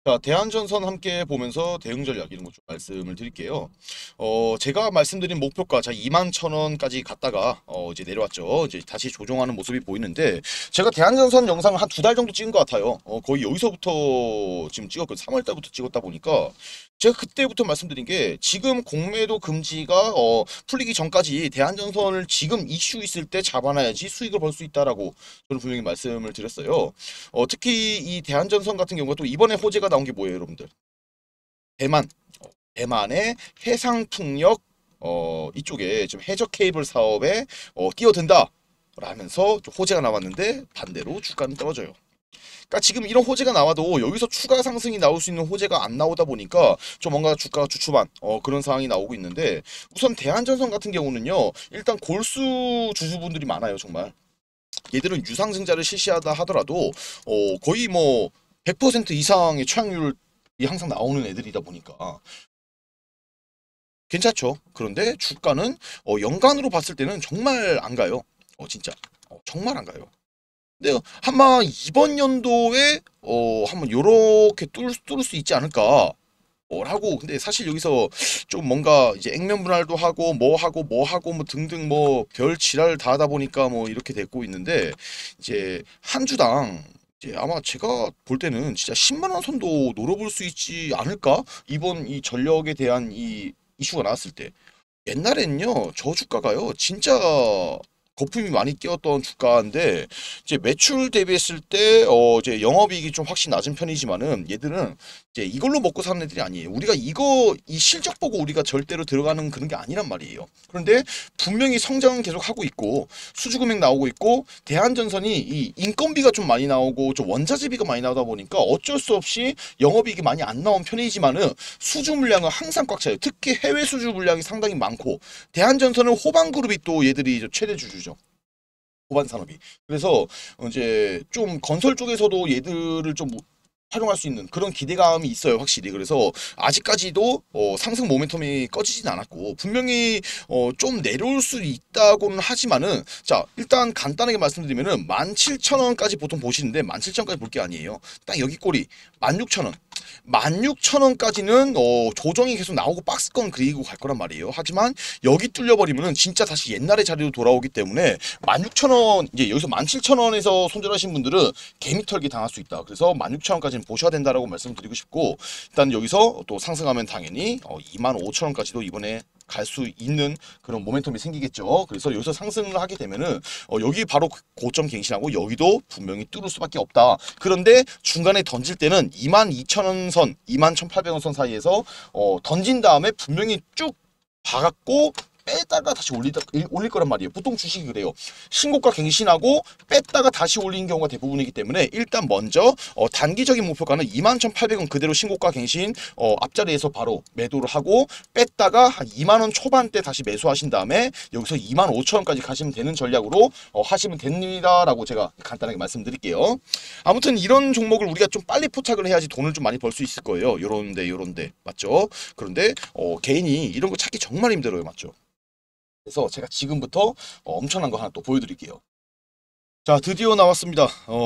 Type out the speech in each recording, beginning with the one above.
자, 대한전선 함께 보면서 대응 전략 이런 거 좀 말씀을 드릴게요. 제가 말씀드린 목표가 자 21,000원까지 갔다가 이제 내려왔죠. 이제 다시 조정하는 모습이 보이는데 제가 대한전선 영상을 한 두 달 정도 찍은 것 같아요. 거의 여기서부터 지금 찍었고 3월 달부터 찍었다 보니까 제가 그때부터 말씀드린 게 지금 공매도 금지가 풀리기 전까지 대한전선을 지금 이슈 있을 때 잡아놔야지 수익을 벌 수 있다라고 저는 분명히 말씀을 드렸어요. 특히 이 대한전선 같은 경우가 또 이번에 호재가 나온 게 뭐예요, 여러분들? 대만. 대만의 해상풍력 이쪽에 좀 해저 케이블 사업에 뛰어든다. 라면서 좀 호재가 나왔는데 반대로 주가는 떨어져요. 그러니까 지금 이런 호재가 나와도 여기서 추가 상승이 나올 수 있는 호재가 안 나오다 보니까 좀 뭔가 주가가 주춤한 그런 상황이 나오고 있는데 우선 대한전선 같은 경우는요. 일단 골수 주주분들이 많아요, 정말. 얘들은 유상증자를 실시하다 하더라도 거의 뭐 100% 이상의 취약률이 항상 나오는 애들이다 보니까 괜찮죠. 그런데 주가는 연간으로 봤을 때는 정말 안 가요. 진짜 정말 안 가요. 근데 아마 이번 연도에 한번 요렇게 뚫을 수 있지 않을까 라고. 근데 사실 여기서 좀 뭔가 이제 액면 분할도 하고 뭐 등등 뭐 별 지랄 다 하다 보니까 뭐 이렇게 됐고 있는데 이제 한 주당 이제 아마 제가 볼 때는 진짜 10만 원 선도 노려볼 수 있지 않을까? 이번 이 전력에 대한 이 이슈가 나왔을 때 옛날엔요 저 주가가요 진짜 거품이 많이 끼었던 주가인데 이제 매출 대비했을 때 이제 영업이익이 좀 확실히 낮은 편이지만은 얘들은 이제 이걸로 먹고 사는 애들이 아니에요. 우리가 이 실적 보고 우리가 절대로 들어가는 그런 게 아니란 말이에요. 그런데 분명히 성장은 계속 하고 있고 수주 금액 나오고 있고 대한전선이 이 인건비가 좀 많이 나오고 좀 원자재비가 많이 나오다 보니까 어쩔 수 없이 영업이익이 많이 안 나온 편이지만은 수주 물량은 항상 꽉 차요. 특히 해외 수주 물량이 상당히 많고 대한전선은 호반그룹이 또 얘들이 최대 주주죠. 호반 산업이. 그래서 이제 좀 건설 쪽에서도 얘들을 좀 활용할 수 있는 그런 기대감이 있어요, 확실히. 그래서 아직까지도 상승 모멘텀이 꺼지진 않았고 분명히 좀 내려올 수 있다고는 하지만은 자 일단 간단하게 말씀드리면은 17,000원까지 보통 보시는데 17,000원까지 볼 게 아니에요. 딱 여기 꼬리 16,000원. 16,000원까지는 조정이 계속 나오고 박스권 그리고 갈 거란 말이에요. 하지만 여기 뚫려버리면은 진짜 다시 옛날의 자리로 돌아오기 때문에 16,000원 이제 여기서 17,000원에서 손절하신 분들은 개미털기 당할 수 있다. 그래서 16,000원까지는 보셔야 된다라고 말씀드리고 싶고 일단 여기서 또 상승하면 당연히 25,000원까지도 이번에 갈 수 있는 그런 모멘텀이 생기겠죠. 그래서 여기서 상승을 하게 되면은 여기 바로 고점 갱신하고 여기도 분명히 뚫을 수밖에 없다. 그런데 중간에 던질 때는 22,000원 선, 21,800원 선 사이에서 던진 다음에 분명히 쭉 봐갖고 뺐다가 다시 올릴 거란 말이에요. 보통 주식이 그래요. 신고가 갱신하고 뺐다가 다시 올리는 경우가 대부분이기 때문에 일단 먼저 단기적인 목표가는 21,800원 그대로 신고가 갱신 앞자리에서 바로 매도를 하고 뺐다가 한 2만 원 초반대 다시 매수하신 다음에 여기서 25,000원까지 가시면 되는 전략으로 하시면 됩니다라고 제가 간단하게 말씀드릴게요. 아무튼 이런 종목을 우리가 좀 빨리 포착을 해야지 돈을 좀 많이 벌 수 있을 거예요. 요런데 맞죠? 그런데 개인이 이런 거 찾기 정말 힘들어요. 맞죠? 그래서 제가 지금부터 엄청난 거 하나 또 보여드릴게요. 자, 드디어 나왔습니다.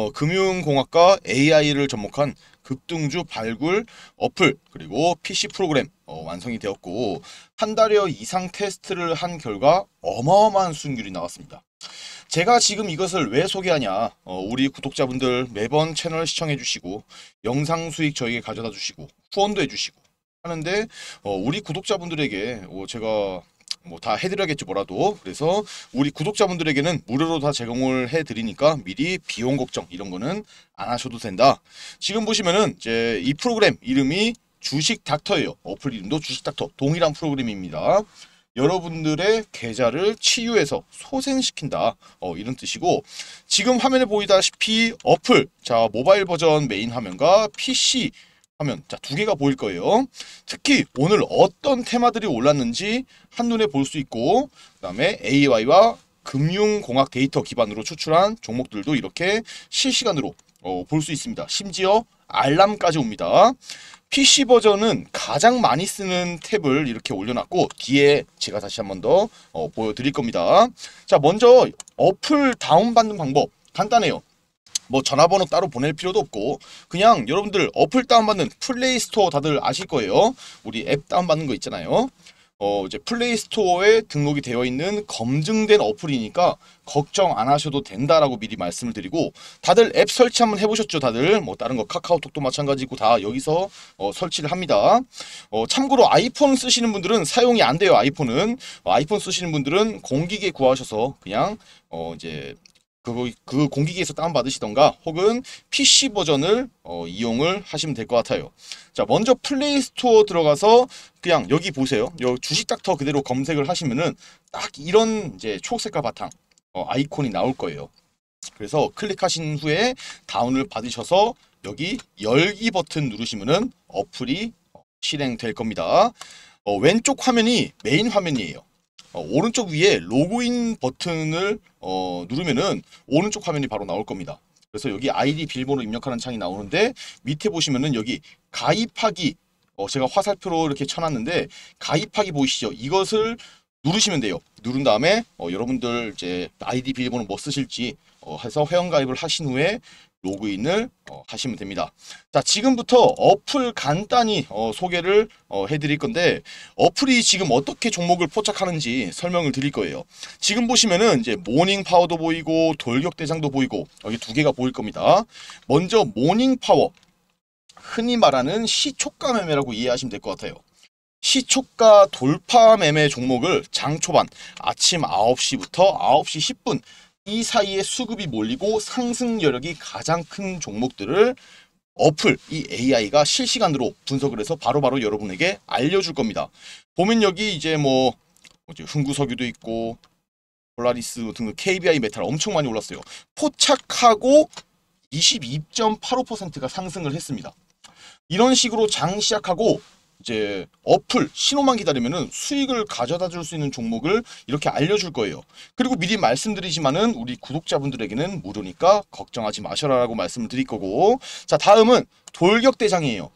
금융공학과 AI를 접목한 급등주 발굴 어플 그리고 PC 프로그램 완성이 되었고 한 달여 이상 테스트를 한 결과 어마어마한 수익률이 나왔습니다. 제가 지금 이것을 왜 소개하냐? 우리 구독자분들 매번 채널 시청해 주시고 영상 수익 저에게 가져다 주시고 후원도 해 주시고 하는데 우리 구독자분들에게 제가 뭐 다 해드려야겠지 뭐라도. 그래서 우리 구독자분들에게는 무료로 다 제공을 해드리니까 미리 비용 걱정 이런 거는 안 하셔도 된다. 지금 보시면은 이제 이 프로그램 이름이 주식 닥터예요. 어플 이름도 주식 닥터 동일한 프로그램입니다. 여러분들의 계좌를 치유해서 소생시킨다. 이런 뜻이고 지금 화면에 보이다시피 어플 자 모바일 버전 메인 화면과 PC 화면 자 두 개가 보일 거예요. 특히 오늘 어떤 테마들이 올랐는지 한눈에 볼 수 있고 그다음에 AI와 금융공학 데이터 기반으로 추출한 종목들도 이렇게 실시간으로 볼 수 있습니다. 심지어 알람까지 옵니다. PC 버전은 가장 많이 쓰는 탭을 이렇게 올려놨고 뒤에 제가 다시 한번 더 보여드릴 겁니다. 자 먼저 어플 다운받는 방법 간단해요. 뭐 전화번호 따로 보낼 필요도 없고 그냥 여러분들 어플 다운받는 플레이스토어 다들 아실 거예요. 우리 앱 다운받는 거 있잖아요. 이제 플레이스토어에 등록이 되어 있는 검증된 어플이니까 걱정 안 하셔도 된다라고 미리 말씀을 드리고 다들 앱 설치 한번 해보셨죠? 다들 뭐 다른 거 카카오톡도 마찬가지고 다 여기서 설치를 합니다. 참고로 아이폰 쓰시는 분들은 사용이 안 돼요. 아이폰은 아이폰 쓰시는 분들은 공기계 구하셔서 그냥 이제 그 공기기에서 다운받으시던가 혹은 PC 버전을 이용을 하시면 될 것 같아요. 자, 먼저 플레이 스토어 들어가서 그냥 여기 보세요. 여기 주식닥터 그대로 검색을 하시면은 딱 이런 이제 초록색깔 바탕 아이콘이 나올 거예요. 그래서 클릭하신 후에 다운을 받으셔서 여기 열기 버튼 누르시면은 어플이 실행될 겁니다. 왼쪽 화면이 메인 화면이에요. 오른쪽 위에 로그인 버튼을 누르면은 오른쪽 화면이 바로 나올 겁니다. 그래서 여기 아이디 비밀번호 입력하는 창이 나오는데 밑에 보시면은 여기 가입하기 제가 화살표로 이렇게 쳐놨는데 가입하기 보이시죠? 이것을 누르시면 돼요. 누른 다음에 여러분들 이제 아이디 비밀번호 뭐 쓰실지 해서 회원가입을 하신 후에 로그인을 하시면 됩니다. 자, 지금부터 어플 간단히 소개를 해드릴 건데 어플이 지금 어떻게 종목을 포착하는지 설명을 드릴 거예요. 지금 보시면은 이제 모닝 파워도 보이고 돌격대장도 보이고 여기 두 개가 보일 겁니다. 먼저 모닝 파워, 흔히 말하는 시초가 매매라고 이해하시면 될 것 같아요. 시초가 돌파 매매 종목을 장 초반 아침 9시부터 9시 10분 이 사이에 수급이 몰리고 상승 여력이 가장 큰 종목들을 어플, 이 AI가 실시간으로 분석을 해서 바로바로 여러분에게 알려줄 겁니다. 보면 여기 이제 뭐 흥구석유도 있고 폴라리스 등등 KBI 메탈 엄청 많이 올랐어요. 포착하고 22.85%가 상승을 했습니다. 이런 식으로 장 시작하고 이제 어플 신호만 기다리면은 수익을 가져다 줄 수 있는 종목을 이렇게 알려줄 거예요. 그리고 미리 말씀드리지만은 우리 구독자분들에게는 무료니까 걱정하지 마셔라라고 말씀을 드릴 거고, 자, 다음은 돌격대장이에요.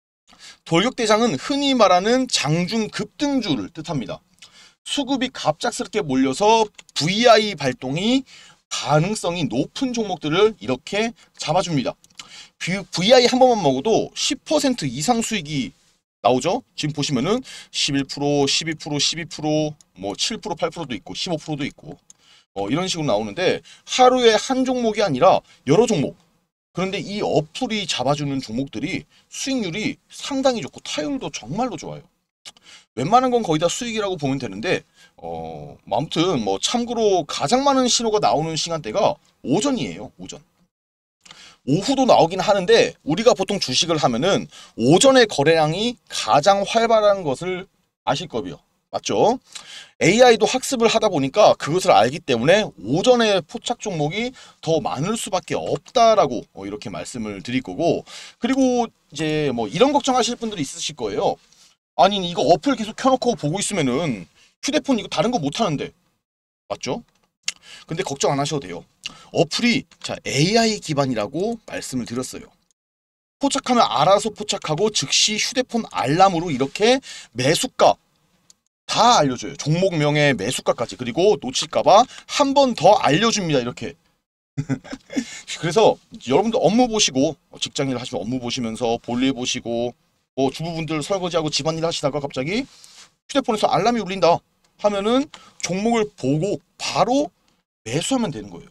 돌격대장은 흔히 말하는 장중 급등주를 뜻합니다. 수급이 갑작스럽게 몰려서 VI 발동이 가능성이 높은 종목들을 이렇게 잡아줍니다. VI 한 번만 먹어도 10% 이상 수익이 나오죠? 지금 보시면은 11%, 12%, 12%, 뭐 7%, 8%도 있고 15%도 있고 이런 식으로 나오는데 하루에 한 종목이 아니라 여러 종목. 그런데 이 어플이 잡아주는 종목들이 수익률이 상당히 좋고 타율도 정말로 좋아요. 웬만한 건 거의 다 수익이라고 보면 되는데 아무튼 뭐 참고로 가장 많은 신호가 나오는 시간대가 오전이에요. 오전. 오후도 나오긴 하는데 우리가 보통 주식을 하면은 오전의 거래량이 가장 활발한 것을 아실 거고요. 맞죠? AI도 학습을 하다 보니까 그것을 알기 때문에 오전에 포착 종목이 더 많을 수밖에 없다라고 이렇게 말씀을 드릴 거고, 그리고 이제 뭐 이런 걱정하실 분들이 있으실 거예요. 아니 이거 어플 계속 켜놓고 보고 있으면은 휴대폰 이거 다른 거 못 하는데, 맞죠? 근데 걱정 안 하셔도 돼요. 어플이 AI 기반이라고 말씀을 드렸어요. 포착하면 알아서 포착하고 즉시 휴대폰 알람으로 이렇게 매수가 다 알려줘요. 종목명의 매수가까지. 그리고 놓칠까봐 한 번 더 알려줍니다. 이렇게. 그래서 여러분들 업무 보시고 직장일 하시면 업무 보시면서 볼일 보시고 뭐 주부분들 설거지하고 집안일 하시다가 갑자기 휴대폰에서 알람이 울린다 하면은 종목을 보고 바로 매수하면 되는 거예요.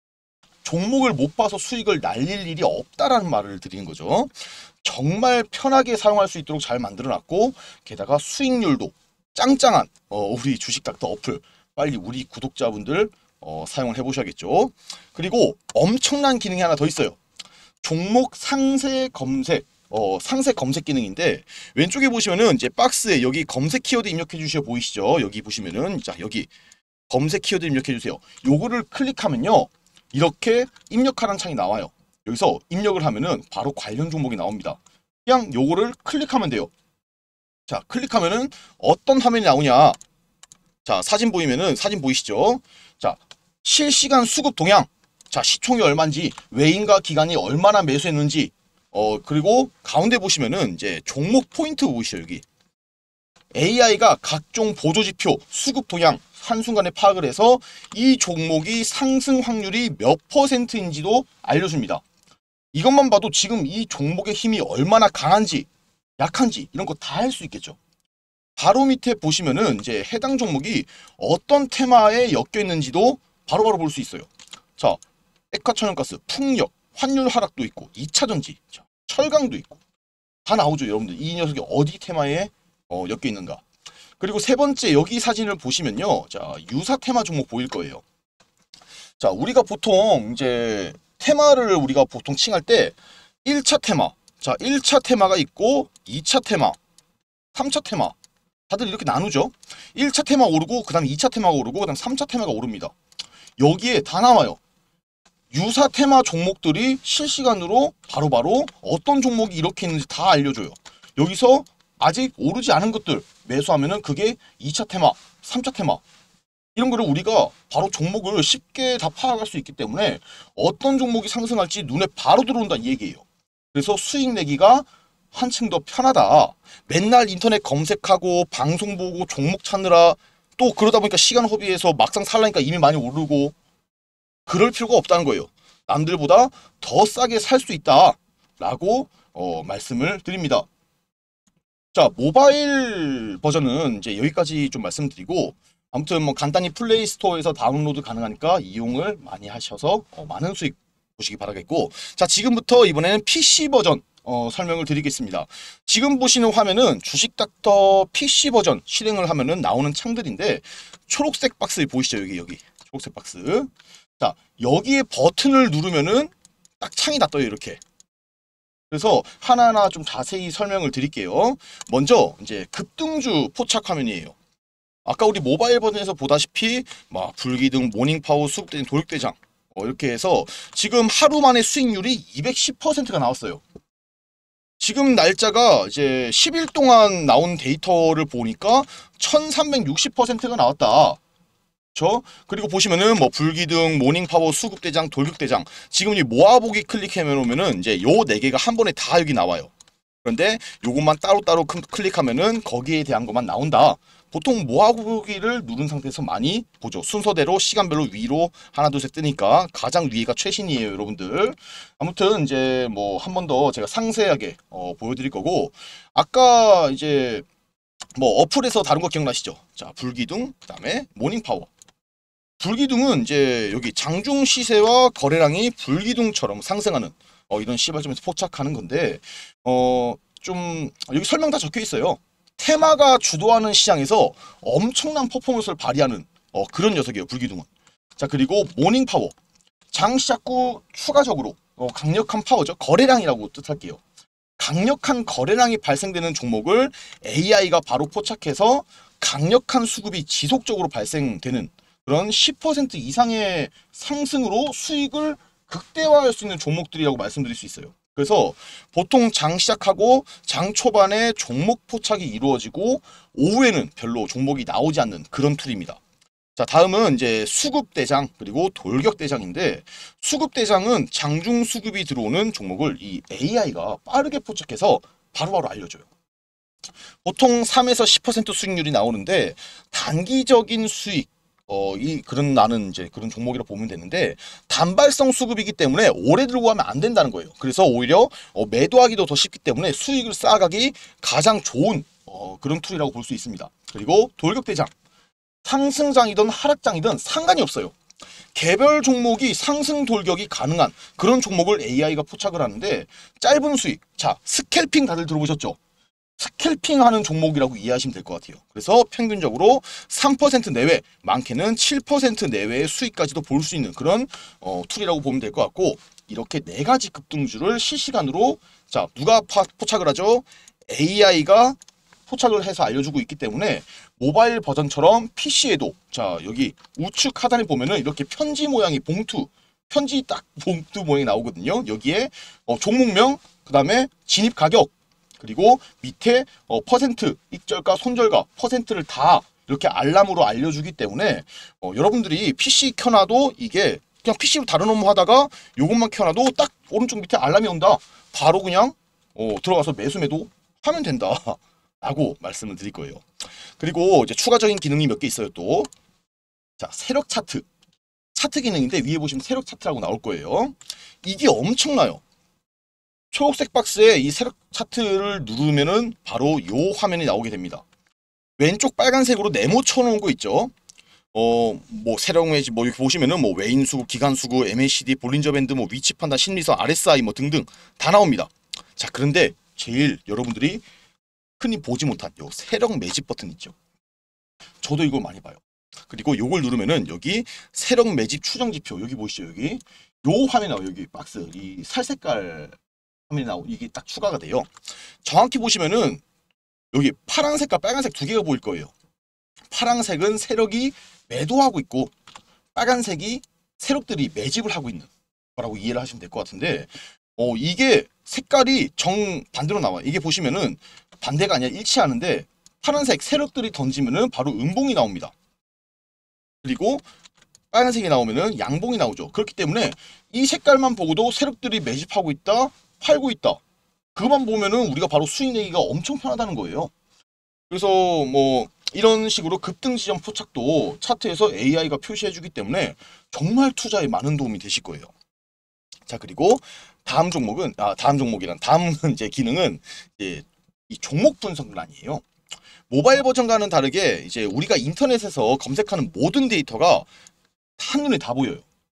종목을 못 봐서 수익을 날릴 일이 없다라는 말을 드리는 거죠. 정말 편하게 사용할 수 있도록 잘 만들어놨고 게다가 수익률도 짱짱한 우리 주식닥터 어플 빨리 우리 구독자분들 사용을 해보셔야겠죠. 그리고 엄청난 기능이 하나 더 있어요. 종목 상세 검색 상세 검색 기능인데 왼쪽에 보시면은 이제 박스에 여기 검색 키워드 입력해 주셔 보이시죠? 여기 보시면은 자 여기 검색 키워드 입력해 주세요. 요거를 클릭하면요. 이렇게 입력하라는 창이 나와요. 여기서 입력을 하면은 바로 관련 종목이 나옵니다. 그냥 요거를 클릭하면 돼요. 자, 클릭하면은 어떤 화면이 나오냐. 자, 사진 보이면은 사진 보이시죠? 자, 실시간 수급 동향. 자, 시총이 얼마인지, 외인과 기관이 얼마나 매수했는지, 그리고 가운데 보시면은 이제 종목 포인트 보이시죠, 여기. AI가 각종 보조지표, 수급 동향, 한순간에 파악을 해서 이 종목이 상승 확률이 몇 %인지도 알려줍니다. 이것만 봐도 지금 이 종목의 힘이 얼마나 강한지 약한지 이런 거 다 알 수 있겠죠. 바로 밑에 보시면은 이제 해당 종목이 어떤 테마에 엮여 있는지도 바로바로 볼 수 있어요. 자, 액화천연가스, 풍력, 환율 하락도 있고 2차전지, 철강도 있고 다 나오죠. 여러분들 이 녀석이 어디 테마에 엮여 있는가. 그리고 세 번째 여기 사진을 보시면요, 자, 유사 테마 종목 보일 거예요. 자, 우리가 보통 이제 테마를 우리가 보통 칭할 때 1차 테마, 자, 1차 테마가 있고 2차 테마, 3차 테마 다들 이렇게 나누죠. 1차 테마 오르고 그 다음 2차 테마가 오르고 그 다음 3차 테마가 오릅니다. 여기에 다 나와요. 유사 테마 종목들이 실시간으로 바로바로 어떤 종목이 이렇게 있는지 다 알려줘요. 여기서 아직 오르지 않은 것들 매수하면은 그게 2차 테마, 3차 테마 이런 거를 우리가 바로 종목을 쉽게 다 파악할 수 있기 때문에 어떤 종목이 상승할지 눈에 바로 들어온다 이 얘기예요. 그래서 수익 내기가 한층 더 편하다. 맨날 인터넷 검색하고 방송 보고 종목 찾느라 또 그러다 보니까 시간 허비해서 막상 살라니까 이미 많이 오르고 그럴 필요가 없다는 거예요. 남들보다 더 싸게 살 수 있다 라고 말씀을 드립니다. 자, 모바일 버전은 이제 여기까지 좀 말씀드리고, 아무튼 뭐 간단히 플레이 스토어에서 다운로드 가능하니까 이용을 많이 하셔서 많은 수익 보시기 바라겠고, 자, 지금부터 이번에는 PC 버전 설명을 드리겠습니다. 지금 보시는 화면은 주식닥터 PC 버전 실행을 하면은 나오는 창들인데, 초록색 박스 보이시죠? 여기 초록색 박스. 자, 여기에 버튼을 누르면은 딱 창이 다 떠요. 이렇게. 그래서 하나하나 좀 자세히 설명을 드릴게요. 먼저 이제 급등주 포착 화면이에요. 아까 우리 모바일 버전에서 보다시피 막 불기둥, 모닝파워, 수급대장, 도육대장 이렇게 해서 지금 하루 만에 수익률이 210%가 나왔어요. 지금 날짜가 이제 10일 동안 나온 데이터를 보니까 1360%가 나왔다. 그리고 보시면은 뭐 불기둥, 모닝파워, 수급대장, 돌격대장 지금 이 모아보기 클릭해 놓으면은 이제 요 4개가 한 번에 다 여기 나와요. 그런데 요것만 따로따로 클릭하면은 거기에 대한 것만 나온다. 보통 모아보기를 누른 상태에서 많이 보죠. 순서대로 시간별로 위로 하나 둘 셋 뜨니까 가장 위에가 최신이에요, 여러분들. 아무튼 이제 뭐 한 번 더 제가 상세하게 보여드릴 거고, 아까 이제 뭐 어플에서 다른 거 기억나시죠? 자, 불기둥, 그 다음에 모닝파워. 불기둥은 이제 여기 장중 시세와 거래량이 불기둥처럼 상승하는 이런 시발점에서 포착하는 건데, 좀 여기 설명 다 적혀 있어요. 테마가 주도하는 시장에서 엄청난 퍼포먼스를 발휘하는 그런 녀석이에요, 불기둥은. 자, 그리고 모닝파워. 장 시작 후 추가적으로 강력한 파워죠. 거래량이라고 뜻할게요. 강력한 거래량이 발생되는 종목을 AI가 바로 포착해서 강력한 수급이 지속적으로 발생되는 그런 10% 이상의 상승으로 수익을 극대화할 수 있는 종목들이라고 말씀드릴 수 있어요. 그래서 보통 장 시작하고 장 초반에 종목 포착이 이루어지고 오후에는 별로 종목이 나오지 않는 그런 툴입니다. 자, 다음은 이제 수급대장 그리고 돌격대장인데, 수급대장은 장중 수급이 들어오는 종목을 이 AI가 빠르게 포착해서 바로바로 알려줘요. 보통 3에서 10% 수익률이 나오는데 단기적인 수익 그런 나는 이제 그런 종목이라 보면 되는데, 단발성 수급이기 때문에 오래 들고 가면 안 된다는 거예요. 그래서 오히려 매도하기도 더 쉽기 때문에 수익을 쌓아가기 가장 좋은 그런 툴이라고 볼 수 있습니다. 그리고 돌격대장. 상승장이든 하락장이든 상관이 없어요. 개별 종목이 상승 돌격이 가능한 그런 종목을 AI가 포착을 하는데, 짧은 수익. 자, 스캘핑 다들 들어보셨죠? 스캘핑 하는 종목이라고 이해하시면 될 것 같아요. 그래서 평균적으로 3% 내외, 많게는 7% 내외의 수익까지도 볼 수 있는 그런 툴이라고 보면 될 것 같고, 이렇게 4가지 급등주를 실시간으로, 자, 누가 포착을 하죠? AI가 포착을 해서 알려주고 있기 때문에 모바일 버전처럼 PC에도, 자, 여기 우측 하단에 보면은 이렇게 편지 모양의 봉투, 편지 딱 봉투 모양이 나오거든요. 여기에 종목명, 그 다음에 진입 가격, 그리고 밑에 퍼센트, 익절가, 손절가, 퍼센트를 다 이렇게 알람으로 알려주기 때문에 여러분들이 PC 켜놔도 이게 그냥 PC로 다른 업무 하다가 요것만 켜놔도 딱 오른쪽 밑에 알람이 온다. 바로 그냥 들어가서 매수 하면 된다 라고 말씀을 드릴 거예요. 그리고 이제 추가적인 기능이 몇 개 있어요. 또 자, 세력 차트. 차트 기능인데 위에 보시면 세력 차트라고 나올 거예요. 이게 엄청나요. 초록색 박스에 이 세력 차트를 누르면은 바로 요 화면이 나오게 됩니다. 왼쪽 빨간색으로 네모 쳐놓은 거 있죠. 뭐 세력 매집 뭐 이렇게 보시면은 뭐 외인수급, 기간수급, MACD, 볼린저 밴드, 뭐 위치 판단, 심리선, RSI 뭐 등등 다 나옵니다. 자, 그런데 제일 여러분들이 흔히 보지 못한 요 세력 매집 버튼 있죠. 저도 이걸 많이 봐요. 그리고 요걸 누르면은 여기 세력 매집 추정 지표 여기 보시죠. 여기 요 화면이 나와요. 여기 박스 이 살색깔 화면이 나오고 이게 딱 추가가 돼요. 정확히 보시면은 여기 파란색과 빨간색 두 개가 보일 거예요. 파란색은 세력이 매도하고 있고 빨간색이 세력들이 매집을 하고 있는 거라고 이해를 하시면 될 것 같은데 이게 색깔이 정반대로 나와요. 이게 보시면은 반대가 아니라 일치하는데 파란색 세력들이 던지면은 바로 음봉이 나옵니다. 그리고 빨간색이 나오면은 양봉이 나오죠. 그렇기 때문에 이 색깔만 보고도 세력들이 매집하고 있다, 팔고 있다. 그것만 보면은 우리가 바로 수익 내기가 엄청 편하다는 거예요. 그래서 뭐 이런 식으로 급등 지점 포착도 차트에서 AI가 표시해주기 때문에 정말 투자에 많은 도움이 되실 거예요. 자, 그리고 다음 이제 기능은 이제 이 종목 분석란이에요. 모바일 버전과는 다르게 이제 우리가 인터넷에서 검색하는 모든 데이터가 한눈에 다 보여요.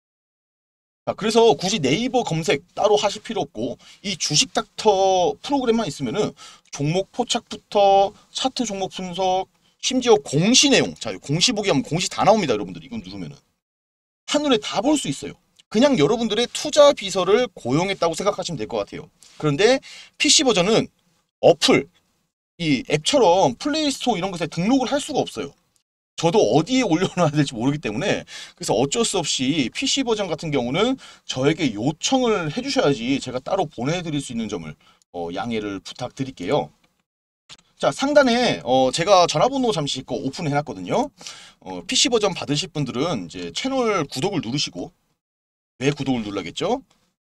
자, 그래서 굳이 네이버 검색 따로 하실 필요 없고 이 주식 닥터 프로그램만 있으면은 종목 포착부터 차트 종목 분석 심지어 공시 내용, 자, 공시 보기 하면 공시 다 나옵니다. 여러분들 이건 누르면은 한눈에 다 볼 수 있어요. 그냥 여러분들의 투자 비서를 고용했다고 생각하시면 될 것 같아요. 그런데 PC 버전은 어플, 이 앱처럼 플레이스토어 이런 것에 등록을 할 수가 없어요. 저도 어디에 올려놔야 될지 모르기 때문에 그래서 어쩔 수 없이 PC 버전 같은 경우는 저에게 요청을 해주셔야지 제가 따로 보내드릴 수 있는 점을 양해를 부탁드릴게요. 자, 상단에 제가 전화번호 잠시 오픈해놨거든요. PC 버전 받으실 분들은 이제 채널 구독을 누르시고 왜 구독을 눌러야겠죠?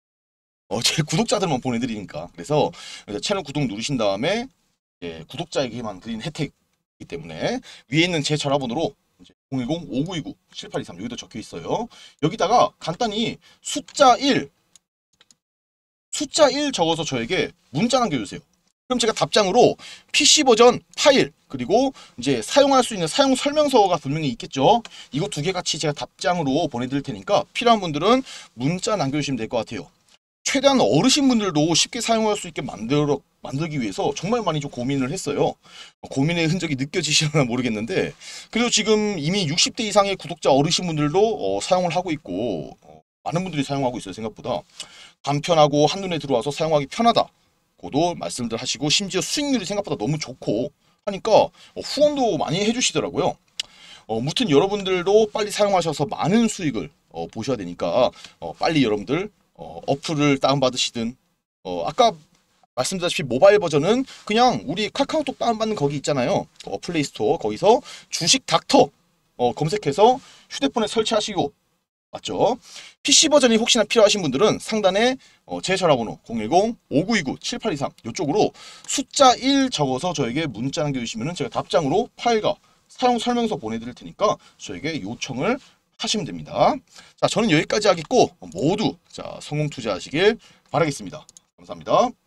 제 구독자들만 보내드리니까. 그래서 채널 구독 누르신 다음에 구독자에게만 드린 혜택이기 때문에 위에 있는 제 전화번호로 010-5929-7823 여기도 적혀 있어요. 여기다가 간단히 숫자 1 적어서 저에게 문자 남겨주세요. 그럼 제가 답장으로 PC 버전 파일 그리고 이제 사용할 수 있는 사용 설명서가 분명히 있겠죠. 이거 두 개 같이 제가 답장으로 보내드릴 테니까 필요한 분들은 문자 남겨주시면 될 것 같아요. 최대한 어르신분들도 쉽게 사용할 수 있게 만들기 위해서 정말 많이 좀 고민을 했어요. 고민의 흔적이 느껴지시나 모르겠는데 그래도 지금 이미 60대 이상의 구독자 어르신분들도 사용을 하고 있고 많은 분들이 사용하고 있어요. 생각보다 간편하고 한눈에 들어와서 사용하기 편하다 고도 말씀들 하시고 심지어 수익률이 생각보다 너무 좋고 하니까 후원도 많이 해주시더라고요. 무튼 여러분들도 빨리 사용하셔서 많은 수익을 보셔야 되니까 빨리 여러분들 어플을 다운받으시든 아까 말씀드렸다시피 모바일 버전은 그냥 우리 카카오톡 다운받는 거기 있잖아요. 플레이스토어 거기서 주식 닥터 검색해서 휴대폰에 설치하시고 맞죠? PC 버전이 혹시나 필요하신 분들은 상단에 제 전화번호 010-5929-7823 이쪽으로 숫자 1 적어서 저에게 문자 남겨주시면 제가 답장으로 파일과 사용 설명서 보내드릴 테니까 저에게 요청을 하시면 됩니다. 자, 저는 여기까지 하겠고 모두 자 성공 투자하시길 바라겠습니다. 감사합니다.